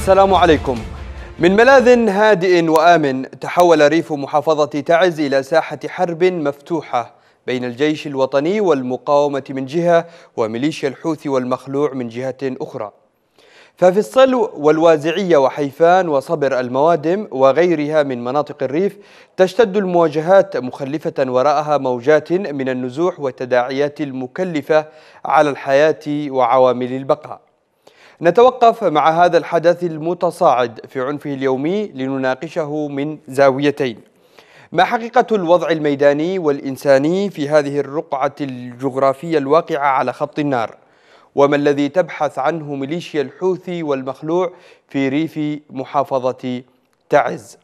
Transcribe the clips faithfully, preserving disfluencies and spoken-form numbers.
السلام عليكم. من ملاذ هادئ وآمن تحول ريف محافظة تعز إلى ساحة حرب مفتوحة بين الجيش الوطني والمقاومة من جهة وميليشيا الحوثي والمخلوع من جهة أخرى. ففي الصلو والوازعية وحيفان وصبر الموادم وغيرها من مناطق الريف تشتد المواجهات مخلفة وراءها موجات من النزوح والتداعيات المكلفة على الحياة وعوامل البقاء. نتوقف مع هذا الحدث المتصاعد في عنفه اليومي لنناقشه من زاويتين: ما حقيقة الوضع الميداني والإنساني في هذه الرقعة الجغرافية الواقعة على خط النار؟ وما الذي تبحث عنه ميليشيا الحوثي والمخلوع في ريف محافظة تعز؟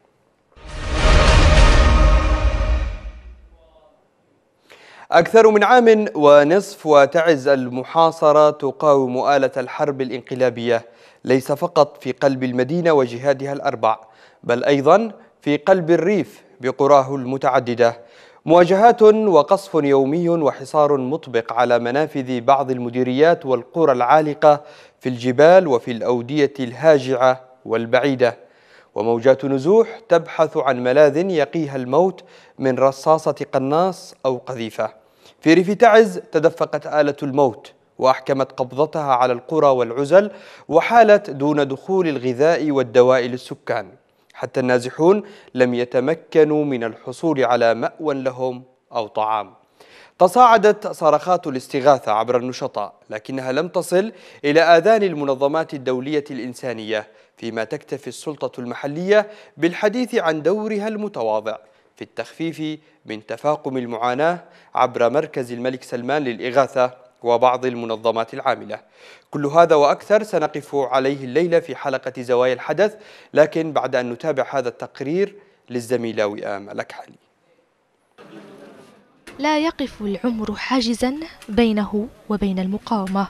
أكثر من عام ونصف وتعز المحاصرة تقاوم آلة الحرب الانقلابية، ليس فقط في قلب المدينة وجهاتها الأربع، بل أيضا في قلب الريف بقراه المتعددة. مواجهات وقصف يومي وحصار مطبق على منافذ بعض المديريات والقرى العالقة في الجبال وفي الأودية الهاجعة والبعيدة، وموجات نزوح تبحث عن ملاذ يقيها الموت من رصاصة قناص أو قذيفة. في ريف تعز تدفقت آلة الموت وأحكمت قبضتها على القرى والعزل، وحالت دون دخول الغذاء والدواء للسكان، حتى النازحون لم يتمكنوا من الحصول على مأوى لهم أو طعام. تصاعدت صرخات الاستغاثة عبر النشطاء، لكنها لم تصل إلى آذان المنظمات الدولية الإنسانية، فيما تكتفي السلطة المحلية بالحديث عن دورها المتواضع في التخفيف من تفاقم المعاناة عبر مركز الملك سلمان للإغاثة وبعض المنظمات العاملة. كل هذا وأكثر سنقف عليه الليلة في حلقة زوايا الحدث، لكن بعد أن نتابع هذا التقرير للزميلة وئام الأكحلي. لا يقف العمر حاجزا بينه وبين المقاومة،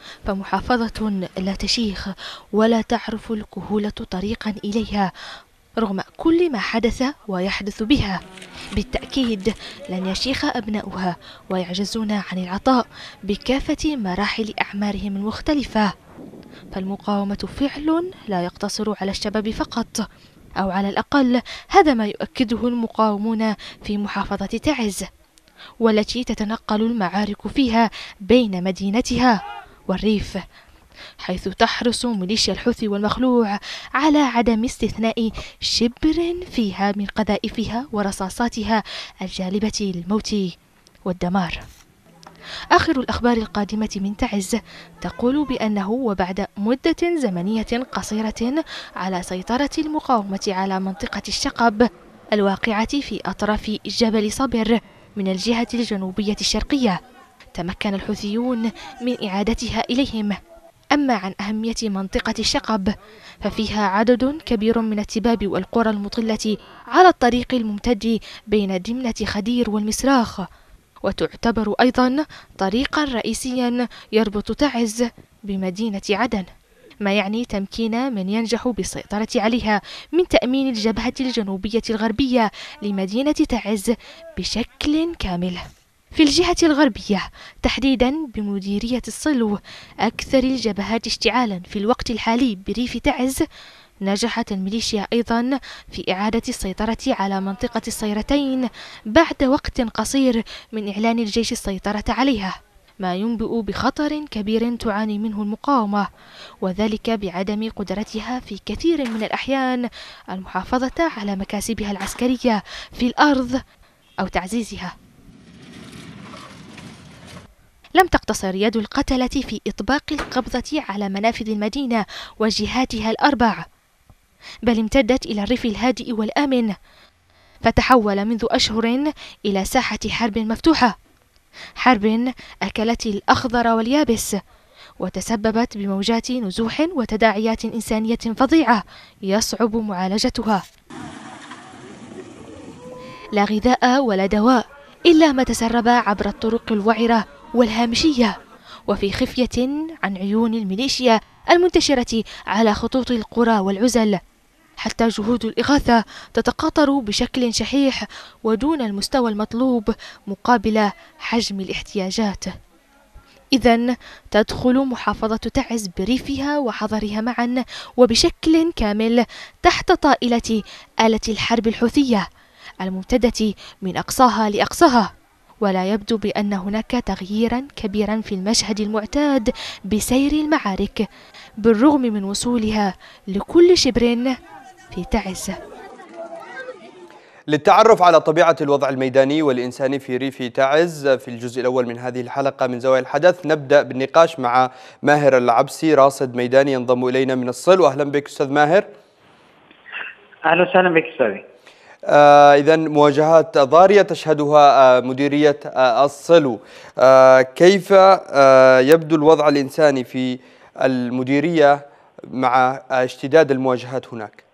فمحافظة لا تشيخ ولا تعرف الكهولة طريقا إليها رغم كل ما حدث ويحدث بها. بالتأكيد لن يشيخ أبناؤها ويعجزون عن العطاء بكافة مراحل أعمارهم المختلفة، فالمقاومة فعل لا يقتصر على الشباب فقط، أو على الأقل هذا ما يؤكده المقاومون في محافظة تعز، والتي تتنقل المعارك فيها بين مدينتها والريف، حيث تحرص ميليشيا الحوثي والمخلوع على عدم استثناء شبر فيها من قذائفها ورصاصاتها الجالبة للموت والدمار. آخر الأخبار القادمة من تعز تقول بأنه وبعد مدة زمنية قصيرة على سيطرة المقاومة على منطقة الشقب الواقعة في أطراف جبل صبر من الجهة الجنوبية الشرقية، تمكن الحوثيون من إعادتها إليهم. أما عن أهمية منطقة الشقب ففيها عدد كبير من التباب والقرى المطلة على الطريق الممتد بين دمنة خدير والمسراخ، وتعتبر أيضا طريقا رئيسيا يربط تعز بمدينة عدن، ما يعني تمكين من ينجح بالسيطرة عليها من تأمين الجبهة الجنوبية الغربية لمدينة تعز بشكل كامل. في الجهة الغربية تحديدا بمديرية الصلو، أكثر الجبهات اشتعالا في الوقت الحالي بريف تعز، نجحت الميليشيا أيضا في إعادة السيطرة على منطقة الصيرتين بعد وقت قصير من إعلان الجيش السيطرة عليها، ما ينبئ بخطر كبير تعاني منه المقاومة، وذلك بعدم قدرتها في كثير من الأحيان المحافظة على مكاسبها العسكرية في الأرض أو تعزيزها. لم تقتصر يد القتلة في إطباق القبضة على منافذ المدينة وجهاتها الأربع، بل امتدت إلى الريف الهادئ والآمن، فتحول منذ أشهر إلى ساحة حرب مفتوحة، حرب أكلت الأخضر واليابس، وتسببت بموجات نزوح وتداعيات إنسانية فظيعة يصعب معالجتها. لا غذاء ولا دواء إلا ما تسرب عبر الطرق الوعرة والهامشية، وفي خفية عن عيون الميليشيا المنتشرة على خطوط القرى والعزل، حتى جهود الإغاثة تتقاطر بشكل شحيح ودون المستوى المطلوب مقابل حجم الاحتياجات. إذن تدخل محافظة تعز بريفها وحضرها معا وبشكل كامل تحت طائلة آلة الحرب الحوثية الممتدة من أقصاها لأقصاها، ولا يبدو بأن هناك تغييرا كبيرا في المشهد المعتاد بسير المعارك بالرغم من وصولها لكل شبر في تعز. للتعرف على طبيعة الوضع الميداني والإنساني في ريف تعز في الجزء الأول من هذه الحلقة من زوايا الحدث، نبدأ بالنقاش مع ماهر العبسي راصد ميداني ينضم إلينا من الصلو. أهلا بك أستاذ ماهر. أهلا وسهلا بك أستاذي. آه إذا مواجهات ضارية تشهدها آه مديرية آه الصلو، آه كيف آه يبدو الوضع الإنساني في المديرية مع آه اشتداد المواجهات هناك؟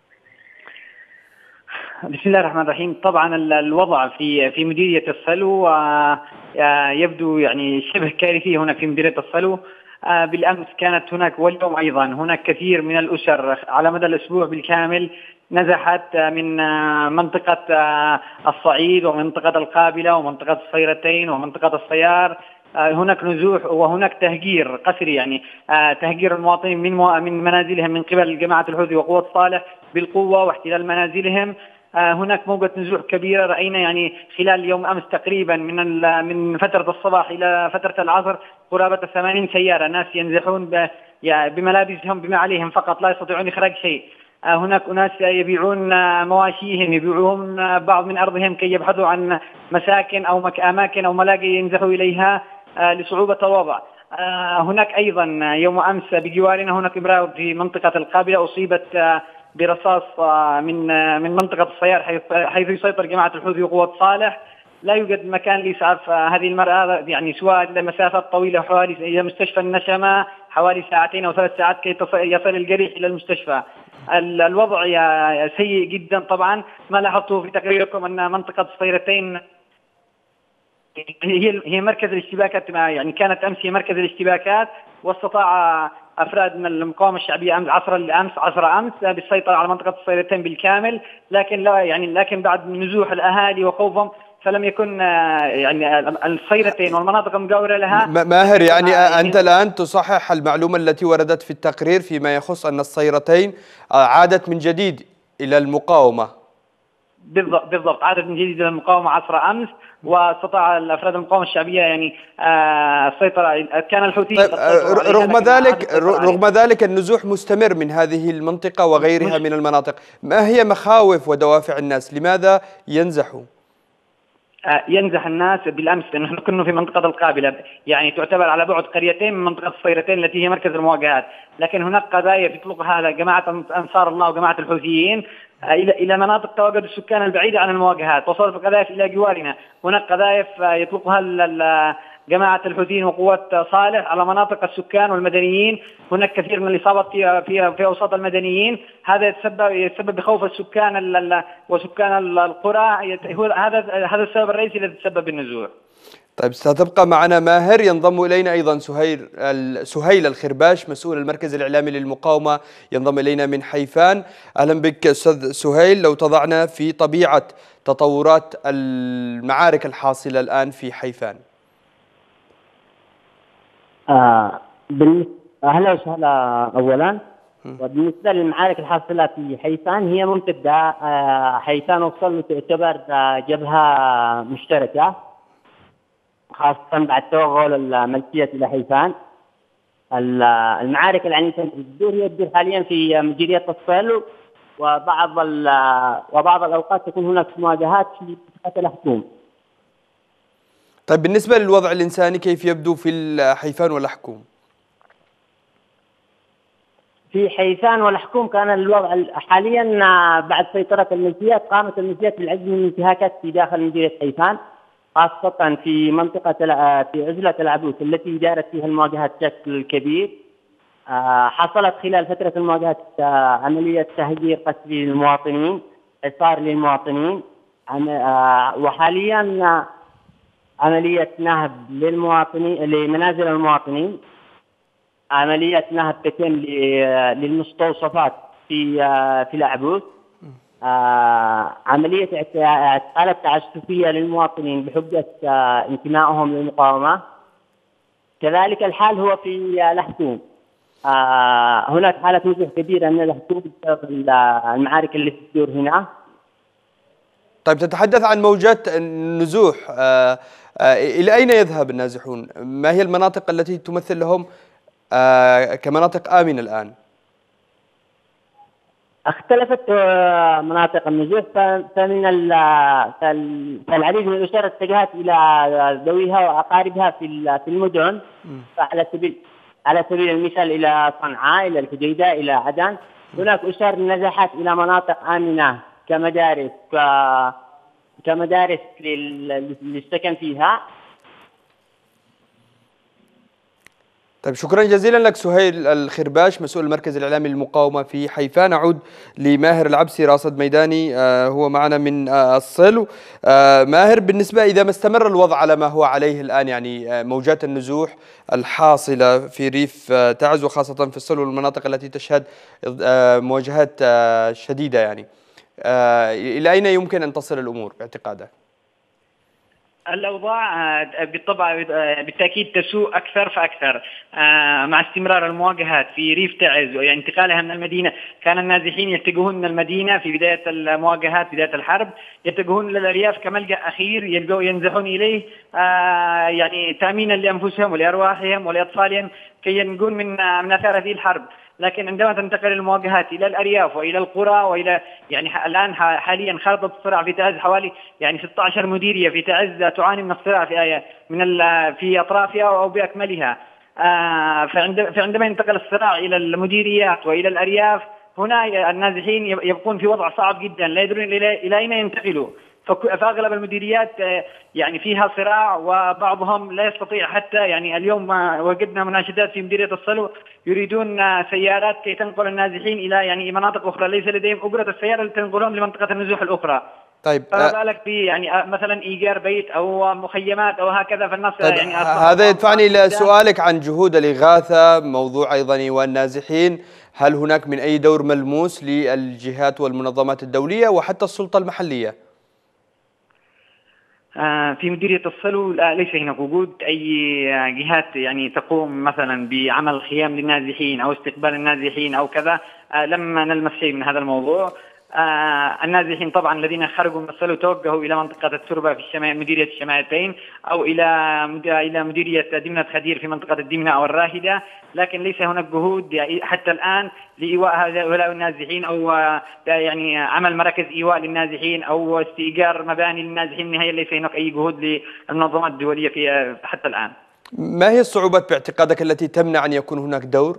بسم الله الرحمن الرحيم. طبعا الوضع في في مديرية الصلو يبدو يعني شبه كارثي هنا في مديرية الصلو. بالأمس كانت هناك واليوم أيضا هناك كثير من الأسر على مدى الأسبوع بالكامل نزحت من منطقة الصعيد ومنطقة القابلة ومنطقة الصيرتين ومنطقة الصيار. هناك نزوح وهناك تهجير قسري، يعني تهجير المواطنين من من منازلهم من قبل جماعة الحوثي وقوات صالح بالقوة واحتلال منازلهم. هناك موجة نزوح كبيرة رأينا يعني خلال يوم أمس تقريبا من من فترة الصباح إلى فترة العصر قرابة ثمانين سيارة، ناس ينزحون بملابسهم بما عليهم فقط، لا يستطيعون إخراج شيء. هناك أناس يبيعون مواشيهم، يبيعون بعض من أرضهم كي يبحثوا عن مساكن أو أماكن أو ملاجئ ينزحوا إليها لصعوبة الوضع. هناك أيضا يوم أمس بجوارنا هناك امرأة في منطقة القابلة أصيبت برصاص من من منطقة الصيار حيث يسيطر جماعة الحوثي وقوات صالح. لا يوجد مكان لإسعاف هذه المرأة، يعني سواء لمسافات طويلة حوالي إلى مستشفى النشمة حوالي ساعتين أو ثلاث ساعات كي يصل الجريح إلى المستشفى. الوضع سيء جدا. طبعا ما لاحظته في تقريركم أن منطقة الصيرتين هي هي مركز الاشتباكات، يعني كانت أمس هي مركز الاشتباكات، واستطاع أفراد من المقاومة الشعبية أمس عصر الأمس عصر أمس بالسيطرة على منطقة الصيرتين بالكامل، لكن لا يعني لكن بعد نزوح الأهالي وخوفهم فلم يكن يعني الصيرتين والمناطق المجاورة لها. ماهر، يعني أنت الآن تصحح المعلومة التي وردت في التقرير فيما يخص أن الصيرتين عادت من جديد إلى المقاومة. بالضبط بالضبط عادت من جديد إلى المقاومة عصر أمس، واستطاع الأفراد المقاومة الشعبية يعني السيطرة. كان الحوثي طيب رغم ذلك رغم ذلك النزوح مستمر من هذه المنطقة وغيرها من المناطق. ما هي مخاوف ودوافع الناس؟ لماذا ينزحوا؟ ينزح الناس بالأمس لأنه نحن كنا في منطقة القابلة، يعني تعتبر على بعد قريتين من منطقة الصيرتين التي هي مركز المواجهات، لكن هناك قذائف يطلقها جماعة أنصار الله وجماعة الحوثيين إلى إلى مناطق تواجد السكان البعيدة عن المواجهات. وصلت القذائف إلى جوارنا، هناك قذائف يطلقها جماعة الحوثيين وقوات صالح على مناطق السكان والمدنيين. هناك كثير من الإصابات في في في أوساط المدنيين، هذا يتسبب يتسبب بخوف السكان وسكان القرى. هذا هذا السبب الرئيسي الذي تسبب بالنزوح. طيب ستبقى معنا ماهر. ينضم إلينا أيضا سهيل سهيل الخرباش مسؤول المركز الإعلامي للمقاومة، ينضم إلينا من حيفان. أهلا بك أستاذ سهيل. لو تضعنا في طبيعة تطورات المعارك الحاصلة الآن في حيفان. آه أهلا وسهلا. أولا وبالنسبة للمعارك الحاصلة في حيفان هي ممتدة. آه حيفان وصل تعتبر آه جبهة مشتركة، خاصة بعد توغل الملكية إلى حيفان. المعارك العنيفة اللي تدور هي تدور حاليا في مديرية الصلو، وبعض وبعض الأوقات تكون هناك مواجهات في منطقة الحكوم. طيب بالنسبة للوضع الإنساني كيف يبدو في حيفان والحكوم؟ في حيفان والحكوم كان الوضع حاليا بعد سيطرة الميليشيات، قامت الميليشيات بالعديد من الانتهاكات في داخل مديرية حيفان، خاصة في منطقة في عزلة العبوس التي دارت فيها المواجهات بشكل كبير. حصلت خلال فترة المواجهات عملية تهجير قسري للمواطنين، إصار للمواطنين، وحاليا عملية نهب للمواطنين لمنازل المواطنين، عملية نهب تتم للمستوصفات في في العبوس، عملية اعتقالات تعسفية للمواطنين بحجة انتمائهم للمقاومة. كذلك الحال هو في الحكوم. آه هناك حالة نزوح كبيرة من الحكوم بسبب المعارك اللي تدور هنا. طيب تتحدث عن موجات النزوح، آه آه إلى أين يذهب النازحون؟ ما هي المناطق التي تمثل لهم آه كمناطق آمنة الآن؟ اختلفت مناطق النزوح، فمن العديد من الأسر اتجهت إلى ذويها وأقاربها في المدن. فعلى سبيل على سبيل المثال إلى صنعاء، إلى الحديدة، إلى عدن. هناك أسر نزحت إلى مناطق آمنة كمدارس كمدارس للسكن فيها. طيب شكرا جزيلا لك سهيل الخرباش، مسؤول المركز الإعلامي للمقاومة في حيفا. نعود لماهر العبسي، راصد ميداني آه هو معنا من آه الصلو. آه ماهر، بالنسبة إذا ما استمر الوضع على ما هو عليه الآن، يعني آه موجات النزوح الحاصلة في ريف آه تعز وخاصة في الصلو والمناطق التي تشهد آه مواجهات آه شديدة، يعني آه إلى أين يمكن أن تصل الأمور باعتقادك؟ الأوضاع بالطبع بالتأكيد تسوء أكثر فأكثر مع استمرار المواجهات في ريف تعز، يعني انتقالها من المدينة. كان النازحين يتجهون من المدينة في بداية المواجهات، بداية الحرب، يتجهون للأرياف كملجأ أخير يلجؤون ينزحون إليه، يعني تأمينا لأنفسهم ولأرواحهم ولأطفالهم كي ينجون من من آثار هذه الحرب. لكن عندما تنتقل المواجهات إلى الأرياف وإلى القرى وإلى يعني الآن حاليا خرطت الصراع في تعز حوالي يعني ستة عشر مديرية في تعز تعاني من الصراع في من في أطرافها أو بأكملها. فعندما ينتقل الصراع إلى المديريات وإلى الأرياف، هنا النازحين يبقون في وضع صعب جدا، لا يدرون إلى أين ينتقلوا. فأغلب المديريات يعني فيها صراع، وبعضهم لا يستطيع حتى، يعني اليوم وجدنا مناشدات في مديرية الصلو يريدون سيارات كي تنقل النازحين إلى يعني مناطق أخرى، ليس لديهم أجرة السيارة لتنقلهم لمنطقة النزوح الأخرى. طيب فما بالك في يعني مثلا إيجار بيت أو مخيمات أو هكذا، فالناس طيب يعني هذا يدفعني إلى سؤالك عن جهود الإغاثة، موضوع أيضا إيواء النازحين. هل هناك من أي دور ملموس للجهات والمنظمات الدولية وحتى السلطة المحلية؟ في مديرية الصلو ليس هناك وجود أي جهات يعني تقوم مثلا بعمل خيام للنازحين أو استقبال النازحين أو كذا. لما نلمس شيء من هذا الموضوع. النازحين طبعا الذين خرجوا من الصلو توجهوا إلى منطقة التربة في الشمال، مديرية الشمالتين، أو إلى إلى مديرية دمنة خدير في منطقة الدمنة أو الراهدة. لكن ليس هناك جهود حتى الآن لإيواء هؤلاء النازحين أو يعني عمل مراكز إيواء للنازحين أو استئجار مباني للنازحين. النهاية ليس هناك أي جهود للمنظمات الدولية في حتى الآن. ما هي الصعوبات باعتقادك التي تمنع أن يكون هناك دور؟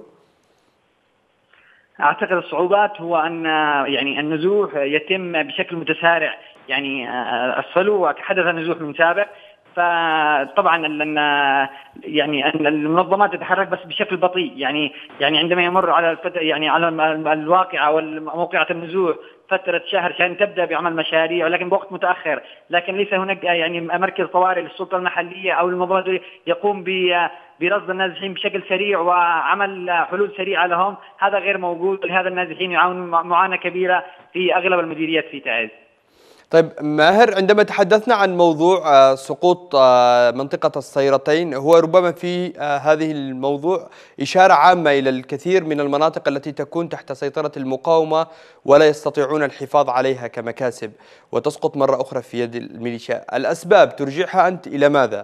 أعتقد الصعوبات هو أن يعني النزوح يتم بشكل متسارع، يعني الصلو حدث نزوح من سابق، فطبعا يعني أن المنظمات تتحرك بس بشكل بطيء، يعني يعني عندما يمر على يعني على الواقعة والموقعة النزوح فترة شهر كان تبدأ بعمل مشاريع، ولكن بوقت متأخر. لكن ليس هناك يعني مركز طوارئ للسلطة المحلية أو المنظمات يقوم برصد النازحين بشكل سريع وعمل حلول سريعة لهم. هذا غير موجود، ولهذا النازحين يعانون معاناة كبيرة في أغلب المديريات في تعز. طيب ماهر، عندما تحدثنا عن موضوع سقوط منطقة الصيرتين، هو ربما في هذه الموضوع إشارة عامة إلى الكثير من المناطق التي تكون تحت سيطرة المقاومة ولا يستطيعون الحفاظ عليها كمكاسب وتسقط مرة أخرى في يد الميليشيا. الأسباب ترجعها أنت إلى ماذا؟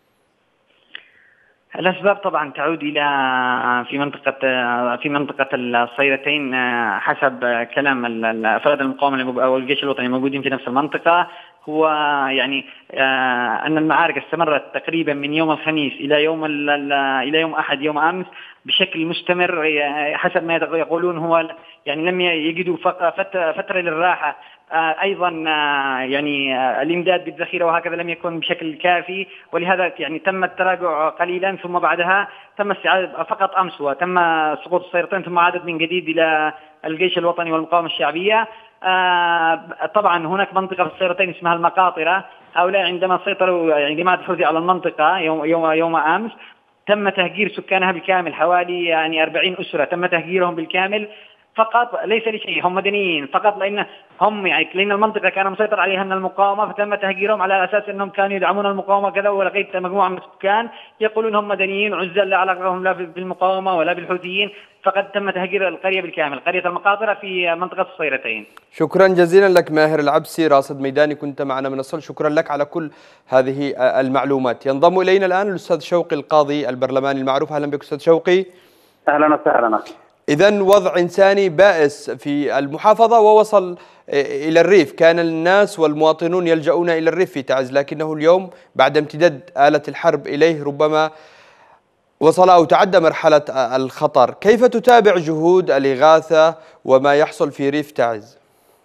الأسباب طبعا تعود إلى في منطقة في منطقة الصيرتين حسب كلام أفراد المقاومة أو الجيش الوطني الموجودين في نفس المنطقة. هو يعني أن المعارك استمرت تقريبا من يوم الخميس إلى يوم إلى يوم أحد يوم أمس بشكل مستمر، حسب ما يقولون. هو يعني لم يجدوا فترة للراحة. أيضا يعني الإمداد بالذخيرة وهكذا لم يكن بشكل كافي، ولهذا يعني تم التراجع قليلا، ثم بعدها تم استعادة فقط أمس وتم سقوط الصيرتين، ثم عادت من جديد إلى الجيش الوطني والمقاومة الشعبية. طبعا هناك منطقة في الصيرتين اسمها المقاطرة. هؤلاء عندما سيطروا يعني جماعة الحوثي على المنطقة يوم يوم يوم أمس، تم تهجير سكانها بالكامل، حوالي يعني أربعين أسرة تم تهجيرهم بالكامل. فقط، ليس لشيء، هم مدنيين فقط، لأن هم يعني لأن المنطقة كان مسيطر عليها أن المقاومة، فتم تهجيرهم على أساس أنهم كانوا يدعمون المقاومة كذا. ولقيت مجموعة من السكان يقولون هم مدنيين عزل لا علاقة لهم لا بالمقاومة ولا بالحوثيين، فقد تم تهجير القرية بالكامل، قرية المقاطرة في منطقة الصيرتين. شكرا جزيلا لك ماهر العبسي، راصد ميداني، كنت معنا من الصل. شكرا لك على كل هذه المعلومات. ينضم إلينا الآن الأستاذ شوقي القاضي البرلماني المعروف. أهلا بك أستاذ شوقي. أهلا وسهلا. إذن وضع إنساني بائس في المحافظة ووصل إلى الريف، كان الناس والمواطنون يلجؤون إلى الريف في تعز، لكنه اليوم بعد امتداد آلة الحرب إليه ربما وصل أو تعدى مرحلة الخطر. كيف تتابع جهود الإغاثة وما يحصل في ريف تعز؟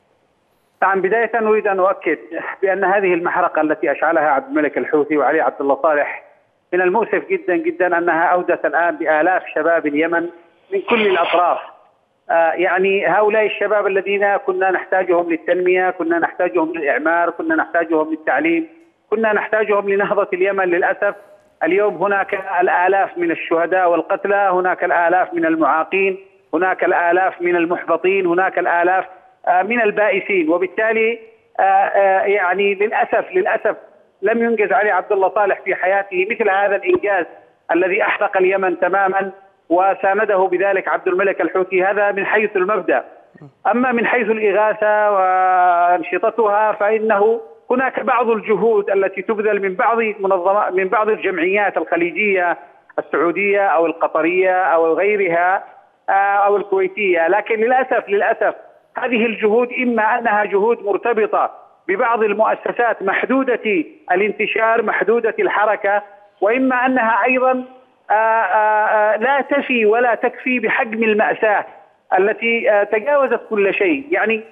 نعم، بداية أريد أن أؤكد بأن هذه المحرقة التي أشعلها عبد الملك الحوثي وعلي عبد الله صالح من المؤسف جدا جدا أنها أودت الآن بآلاف شباب اليمن من كل الأطراف. آه يعني هؤلاء الشباب الذين كنا نحتاجهم للتنمية، كنا نحتاجهم للإعمار، كنا نحتاجهم للتعليم، كنا نحتاجهم لنهضة اليمن، للأسف اليوم هناك الآلاف من الشهداء والقتلى، هناك الآلاف من المعاقين، هناك الآلاف من المحبطين، هناك الآلاف آه من البائسين. وبالتالي آه آه يعني للأسف للأسف لم ينجز علي عبد الله صالح في حياته مثل هذا الإنجاز الذي أحرق اليمن تماما، وسانده بذلك عبد الملك الحوثي. هذا من حيث المبدأ. أما من حيث الإغاثة وأنشطتها فإنه هناك بعض الجهود التي تبذل من بعض منظمات من بعض الجمعيات الخليجية السعودية أو القطرية أو غيرها أو الكويتية، لكن للأسف للأسف هذه الجهود إما أنها جهود مرتبطة ببعض المؤسسات محدودة الانتشار محدودة الحركة، وإما أنها أيضا آآ آآ لا تفي ولا تكفي بحجم المأساة التي تجاوزت كل شيء. يعني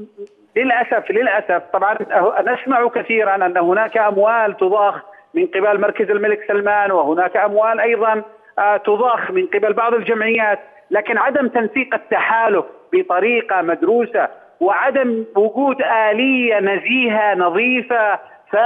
للأسف للأسف طبعا نسمع كثيرا أن هناك أموال تضاخ من قبل مركز الملك سلمان، وهناك أموال أيضا تضاخ من قبل بعض الجمعيات، لكن عدم تنسيق التحالف بطريقة مدروسة وعدم وجود آلية نزيهة نظيفة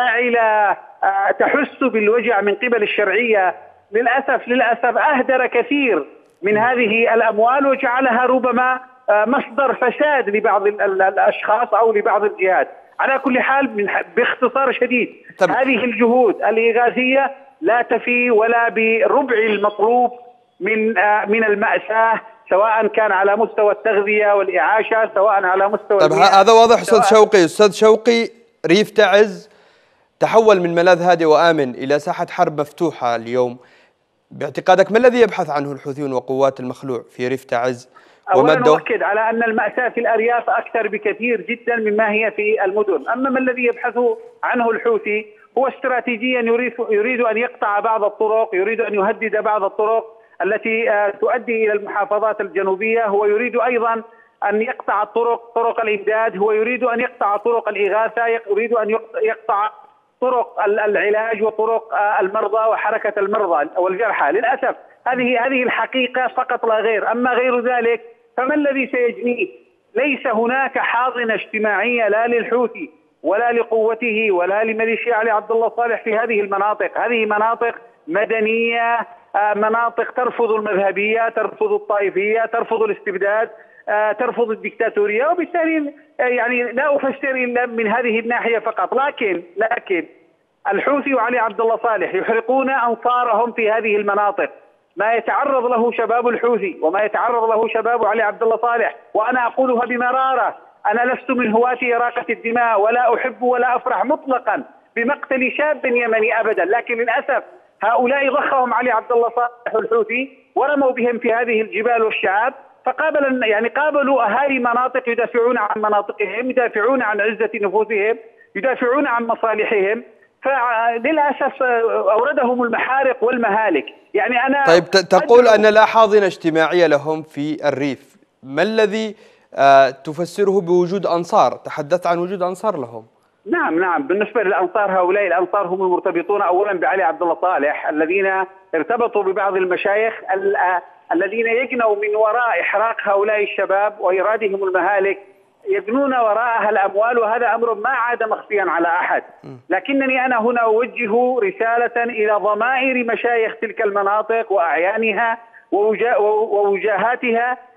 فاعلة تحس بالوجع من قبل الشرعية للأسف للأسف أهدر كثير من هذه الأموال وجعلها ربما مصدر فساد لبعض الأشخاص أو لبعض الجهات. على كل حال باختصار شديد طب. هذه الجهود الإغاثية لا تفي ولا بربع المطلوب من من المأساة، سواء كان على مستوى التغذية والإعاشة، سواء على مستوى طب هذا واضح. أستاذ شوقي أستاذ شوقي ريف تعز تحول من ملاذ هادئ وآمن إلى ساحة حرب مفتوحة اليوم. باعتقادك ما الذي يبحث عنه الحوثيون وقوات المخلوع في ريف تعز؟ أولا نؤكد على أن المأساة في الأرياف أكثر بكثير جدا مما هي في المدن. أما ما الذي يبحث عنه الحوثي هو استراتيجيا يريد, يريد أن يقطع بعض الطرق، يريد أن يهدد بعض الطرق التي تؤدي إلى المحافظات الجنوبية، هو يريد أيضا أن يقطع الطرق طرق الإمداد، هو يريد أن يقطع طرق الإغاثة، يريد أن يقطع طرق العلاج وطرق المرضى وحركة المرضى والجرحى. للأسف هذه هذه الحقيقة فقط لا غير. أما غير ذلك فما الذي سيجنيه؟ ليس هناك حاضنة اجتماعية لا للحوثي ولا لقوته ولا لميليشيا علي عبد الله صالح في هذه المناطق. هذه مناطق مدنية، مناطق ترفض المذهبية، ترفض الطائفية، ترفض الاستبداد، ترفض الدكتاتورية، وبالتالي يعني لا أفسر إلا من هذه الناحية فقط. لكن لكن الحوثي وعلي عبد الله صالح يحرقون أنصارهم في هذه المناطق. ما يتعرض له شباب الحوثي وما يتعرض له شباب علي عبد الله صالح، وأنا أقولها بمرارة، أنا لست من هواة إراقة الدماء ولا أحب ولا أفرح مطلقا بمقتل شاب يمني أبدا، لكن للأسف هؤلاء ضخهم علي عبد الله صالح الحوثي ورموا بهم في هذه الجبال والشعاب، فقابل يعني قابلوا أهالي مناطق يدافعون عن مناطقهم، يدافعون عن عزة نفوسهم، يدافعون عن مصالحهم، فللأسف أوردهم المحارق والمهالك. يعني أنا طيب تقول أن لا حاضنة اجتماعية لهم في الريف، ما الذي آه تفسره بوجود أنصار؟ تحدثت عن وجود أنصار لهم. نعم نعم بالنسبة للأنصار، هؤلاء الأنصار هم المرتبطون أولا بعلي عبد الله صالح، الذين ارتبطوا ببعض المشايخ الذين يجنوا من وراء إحراق هؤلاء الشباب وإيرادهم المهالك، يجنون وراءها الأموال، وهذا أمر ما عاد مخفيا على أحد. لكنني أنا هنا أوجه رسالة إلى ضمائر مشايخ تلك المناطق وأعيانها ووجاهاتها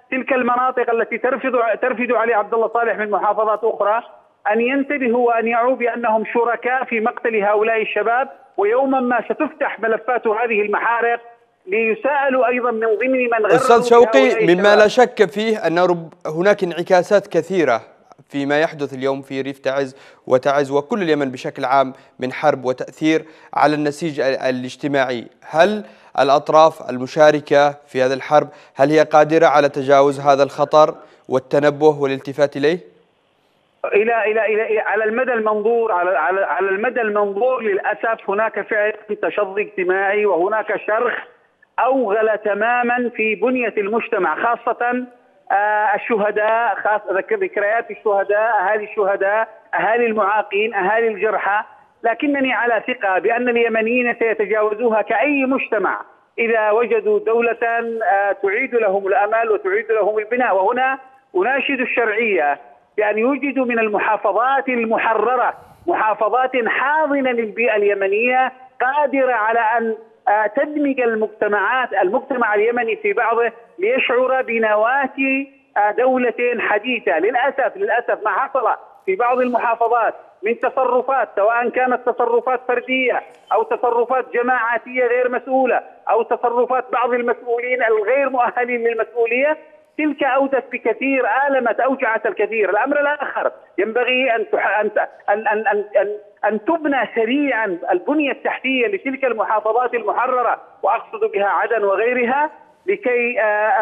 تلك المناطق التي ترفض ترفض علي عبد الله صالح من محافظات أخرى أن ينتبهوا وأن يعوا بأنهم شركاء في مقتل هؤلاء الشباب، ويوما ما ستفتح ملفات هذه المحارق ليساءلوا أيضا من ضمن من غرروا. أستاذ شوقي، مما لا شك فيه أن هناك انعكاسات كثيرة فيما يحدث اليوم في ريف تعز وتعز وكل اليمن بشكل عام من حرب وتأثير على النسيج الاجتماعي. هل الأطراف المشاركة في هذا الحرب هل هي قادرة على تجاوز هذا الخطر والتنبه والالتفات إليه؟ إلى إلى إلى على المدى المنظور على على على المدى المنظور للأسف هناك فعلا تشظي اجتماعي، وهناك شرخ أوغل تماما في بنية المجتمع، خاصة آه الشهداء، خاصة ذكريات الشهداء، أهالي الشهداء، أهالي المعاقين، أهالي الجرحى. لكنني على ثقة بأن اليمنيين سيتجاوزوها كأي مجتمع إذا وجدوا دولة آه تعيد لهم الأمل وتعيد لهم البناء. وهنا أناشد الشرعية بأن يوجدوا من المحافظات المحررة محافظات حاضنة للبيئة اليمنية قادرة على أن تدمج المجتمعات المجتمع اليمني في بعضه ليشعر بنواة دولة حديثة. للأسف للأسف ما حصل في بعض المحافظات من تصرفات، سواء كانت تصرفات فردية أو تصرفات جماعاتية غير مسؤولة أو تصرفات بعض المسؤولين الغير مؤهلين للمسؤولية، تلك أودت بكثير، آلمت، أوجعت الكثير. الأمر الآخر ينبغي أن أن أن أن أن, أن تبنى سريعا البنية التحتية لتلك المحافظات المحررة، وأقصد بها عدن وغيرها، لكي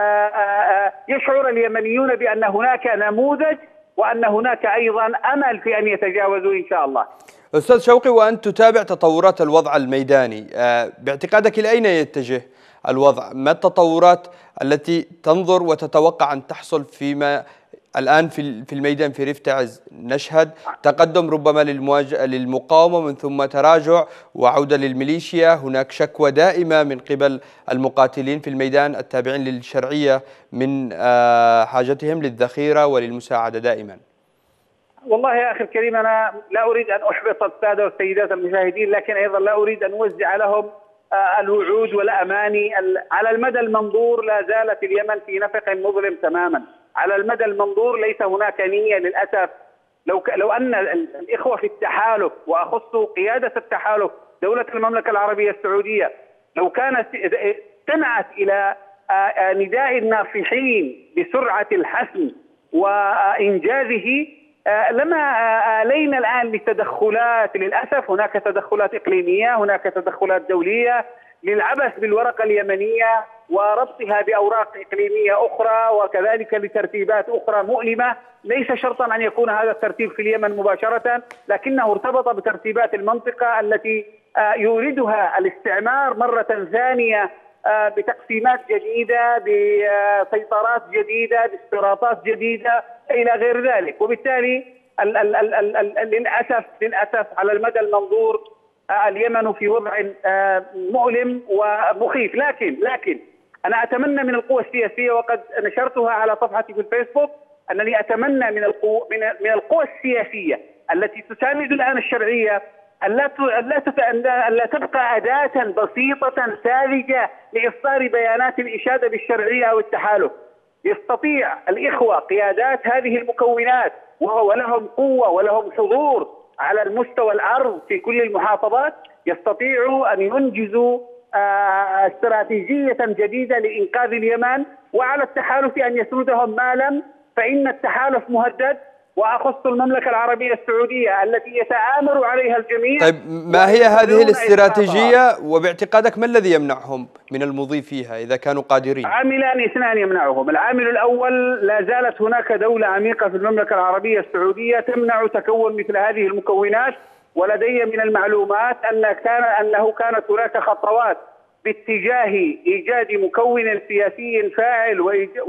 يشعر اليمنيون بأن هناك نموذج وأن هناك أيضا أمل في أن يتجاوزوا إن شاء الله. أستاذ شوقي، وأنت تتابع تطورات الوضع الميداني، باعتقادك لأين يتجه الوضع؟ ما التطورات التي تنظر وتتوقع أن تحصل فيما الآن في الميدان في ريف تعز؟ نشهد تقدم ربما للمقاومة، من ثم تراجع وعودة للميليشيا، هناك شكوى دائمة من قبل المقاتلين في الميدان التابعين للشرعية من حاجتهم للذخيرة وللمساعدة دائما. والله يا أخي الكريم، أنا لا أريد أن أحبط السادة والسيدات المشاهدين، لكن أيضا لا أريد أن أوزع لهم الوعود والأماني. على المدى المنظور لا زالت اليمن في نفق مظلم تماما. على المدى المنظور ليس هناك نية للأسف. لو ك... لو أن الإخوة في التحالف، وأخص قيادة التحالف دولة المملكة العربية السعودية، لو كانت استمعت إلى نداء الناصحين بسرعة الحسم وإنجازه لما آلينا الآن للتدخلات. للأسف هناك تدخلات إقليمية، هناك تدخلات دولية للعبث بالورقة اليمنية وربطها بأوراق إقليمية أخرى، وكذلك لترتيبات أخرى مؤلمة. ليس شرطا أن يكون هذا الترتيب في اليمن مباشرة، لكنه ارتبط بترتيبات المنطقة التي يوردها الاستعمار مرة ثانية بتقسيمات جديدة، بسيطرات جديدة، باستراطات جديدة إلى غير ذلك. وبالتالي ال ال ال ال ال للأسف للأسف على المدى المنظور اليمن في وضع مؤلم ومخيف. لكن لكن أنا أتمنى من القوى السياسية، وقد نشرتها على صفحتي في الفيسبوك، أنني أتمنى من القوى من من القوى السياسية التي تساند الآن الشرعية ألا ألا ألا تبقى أداة بسيطة ساذجة لإصدار بيانات الإشادة بالشرعية أو التحالف. يستطيع الإخوة قيادات هذه المكونات ولهم قوة ولهم حضور على المستوى الأرض في كل المحافظات، يستطيعوا أن ينجزوا استراتيجية جديدة لإنقاذ اليمن، وعلى التحالف أن يسودهم ما لم، فإن التحالف مهدد. وأخص المملكة العربية السعودية التي يتآمر عليها الجميع. طيب ما هي هذه الاستراتيجية، وباعتقادك ما الذي يمنعهم من المضي فيها إذا كانوا قادرين؟ عاملان اثنان يمنعهم. العامل الأول، لا زالت هناك دولة عميقة في المملكة العربية السعودية تمنع تكون مثل هذه المكونات، ولدي من المعلومات أن كان أنه كانت هناك خطوات باتجاه إيجاد مكون سياسي فاعل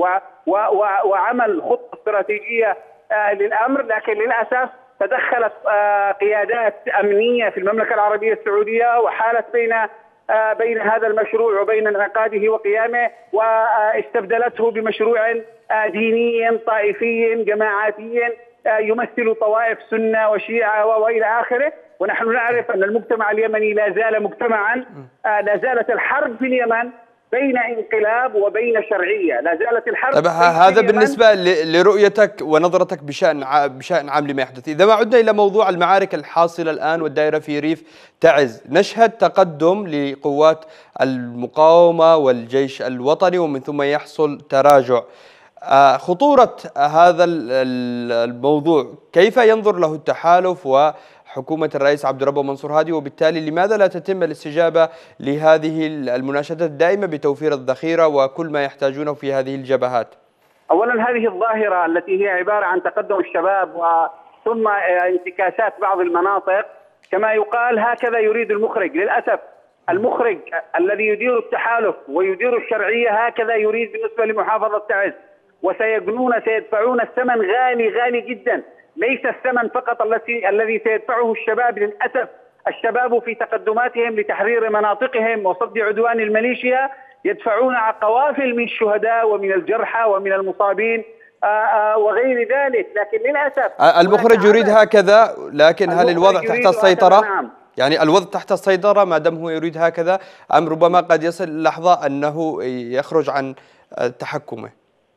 وعمل خطة استراتيجية للأمر، لكن للأسف تدخلت قيادات أمنية في المملكة العربية السعودية وحالت بين بين هذا المشروع وبين انعقاده وقيامه، واستبدلته بمشروع ديني طائفي جماعاتي يمثل طوائف سنة وشيعة وإلى آخره. ونحن نعرف أن المجتمع اليمني لا زال مجتمعا، لا زالت الحرب في اليمن بين انقلاب وبين شرعية. لا زالت الحرب. طيب هذا بالنسبة لرؤيتك ونظرتك بشأن بشأن عام لما يحدث. إذا ما عدنا إلى موضوع المعارك الحاصلة الآن والدائرة في ريف تعز، نشهد تقدم لقوات المقاومة والجيش الوطني ومن ثم يحصل تراجع. خطورة هذا الموضوع كيف ينظر له التحالف وحكومة الرئيس عبد الرب منصور هادي، وبالتالي لماذا لا تتم الاستجابة لهذه المناشدات الدائمة بتوفير الذخيرة وكل ما يحتاجونه في هذه الجبهات؟ أولا هذه الظاهرة التي هي عبارة عن تقدم الشباب وثم انتكاسات بعض المناطق كما يقال هكذا يريد المخرج. للأسف المخرج الذي يدير التحالف ويدير الشرعية هكذا يريد بالنسبة لمحافظة تعز، وسيجنون سيدفعون الثمن غالي غالي جدا. ليس الثمن فقط الذي الذي سيدفعه الشباب. للأسف الشباب في تقدماتهم لتحرير مناطقهم وصد عدوان الميليشيا يدفعون قوافل من الشهداء ومن الجرحى ومن المصابين وغير ذلك. لكن للأسف المخرج يريد هكذا، لكن هل الوضع تحت السيطرة؟ نعم. يعني الوضع تحت السيطرة ما دام هو يريد هكذا، أم ربما قد يصل لحظة أنه يخرج عن تحكمه؟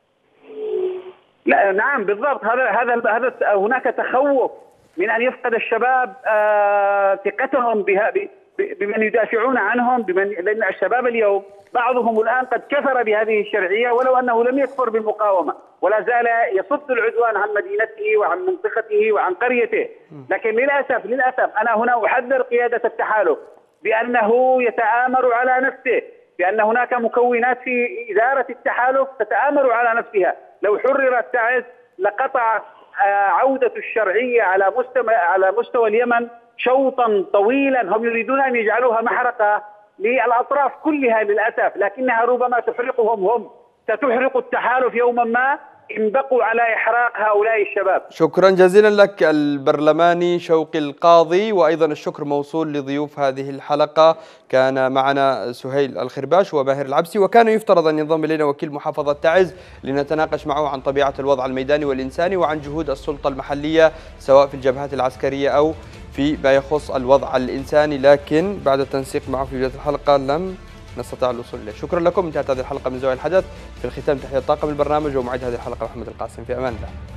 لا نعم بالضبط. هذا هذا هذا هناك تخوف من ان يفقد الشباب آه ثقتهم بها بمن يدافعون عنهم، بمن لان الشباب اليوم بعضهم الان قد كفر بهذه الشرعيه ولو انه لم يكفر بالمقاومه، ولا زال يصد العدوان عن مدينته وعن منطقته وعن قريته. لكن للاسف للاسف انا هنا احذر قياده التحالف بانه يتآمر على نفسه، بان هناك مكونات في اداره التحالف تتآمر على نفسها. لو حررت تعز لقطع عودة الشرعية على مستوى على مستوى اليمن شوطا طويلا. هم يريدون أن يجعلوها محرقة للأطراف كلها للأسف، لكنها ربما تحرقهم هم، ستحرق التحالف يوما ما إن بقوا على إحراق هؤلاء الشباب. شكرا جزيلا لك البرلماني شوقي القاضي، وأيضا الشكر موصول لضيوف هذه الحلقة. كان معنا سهيل الخرباش وماهر العبسي، وكان يفترض أن ينضم إلينا وكيل محافظة تعز لنتناقش معه عن طبيعة الوضع الميداني والإنساني وعن جهود السلطة المحلية سواء في الجبهات العسكرية أو في ما يخص الوضع الإنساني، لكن بعد التنسيق معه في بداية الحلقة لم نستطيع الوصول إليه. شكرا لكم. انتهت هذه الحلقة من زوايا الحدث. في الختام تحية طاقم البرنامج ومعد هذه الحلقة محمد القاسم. في أمان الله.